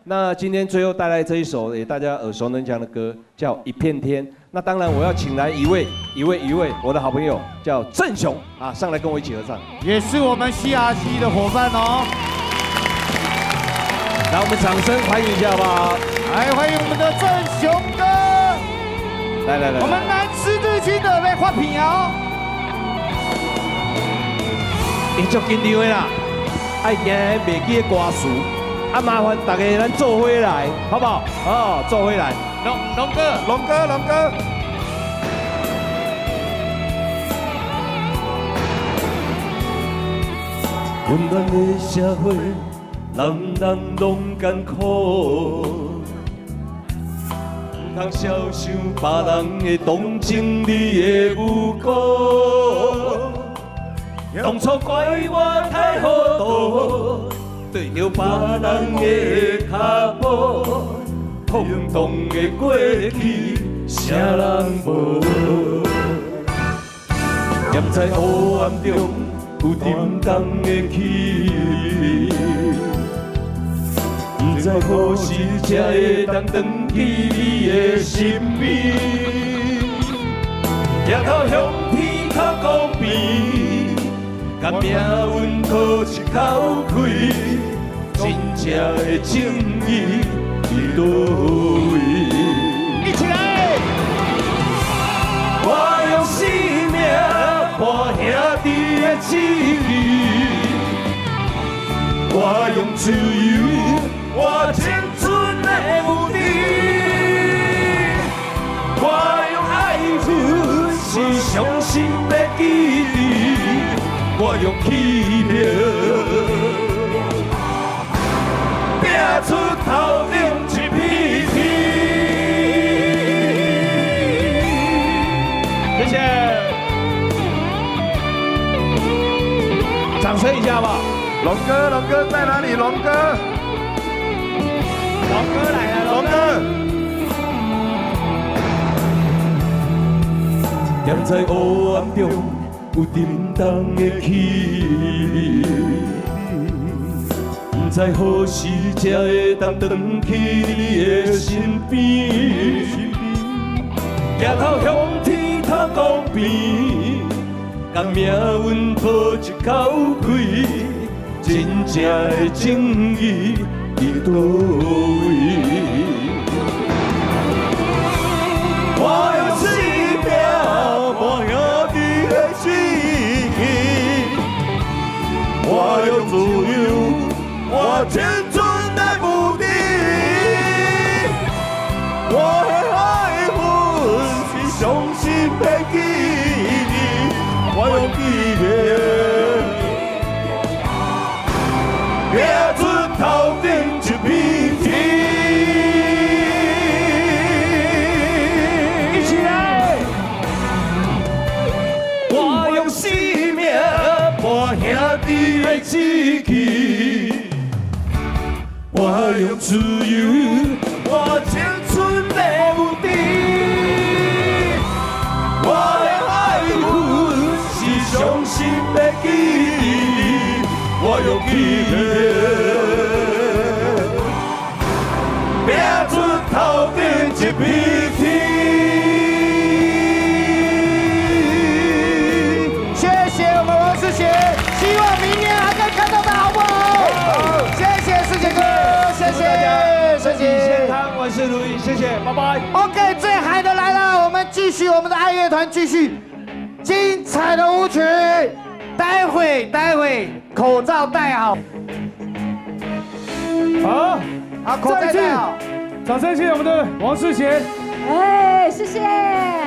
那今天最后带来这一首也大家耳熟能详的歌，叫《一片天》。那当然我要请来一位我的好朋友叫郑雄啊，上来跟我一起合唱， 也是我们 CRC 的伙伴哦。 来，我们掌声欢迎一下好不好？ 来，欢迎我们的郑雄哥。 来， 我们南十字军的来发片哦。 你足紧张的啦，爱行袂记的歌词。 啊，麻烦大家咱做回来，好不好？哦，做回来。龙哥。温暖的社会，人拢艰苦，不通小想别人的同情你的有辜。当初怪我太糊涂。 对着别人的脚步，空洞的过去，啥人无？念在黑暗中有沉重的气，不知何时才会当转去你的身边。抬头向天头公平。 甲命运讨一口气，真正的正义伫倒位？一起来！我用生命换兄弟的志气，我用自由换青春的无敌，我用爱恨是伤心的记忆。 我用气力拼出头顶一片天。谢谢，掌声一下吧。龙哥在哪里？龙哥来了，龙哥。站在黑暗中。 有沉重的气，不知何时才会当转去你的身边。抬头向天头公平，甲命运讨一口气，真正的正义伫倒位？我用生命换兄弟。 我用自由换青春的无敌，我的爱恨是伤心的记忆，我用记忆拼出头顶一片天。一起来！我用生命换兄弟的志气，我用自由换青春的无敌，我的爱恨是伤心的记忆，我用记忆拼出头顶一片天。 希望明年还可以看到他，好不好？谢谢世杰哥，谢谢，身体健康，万事如意，谢谢，拜拜。OK， 最嗨的来了，我们继续我们的爱乐团，继续精彩的舞曲。待会口罩戴好，好，口罩戴好。掌声谢谢我们的王世贤。 哎，谢谢。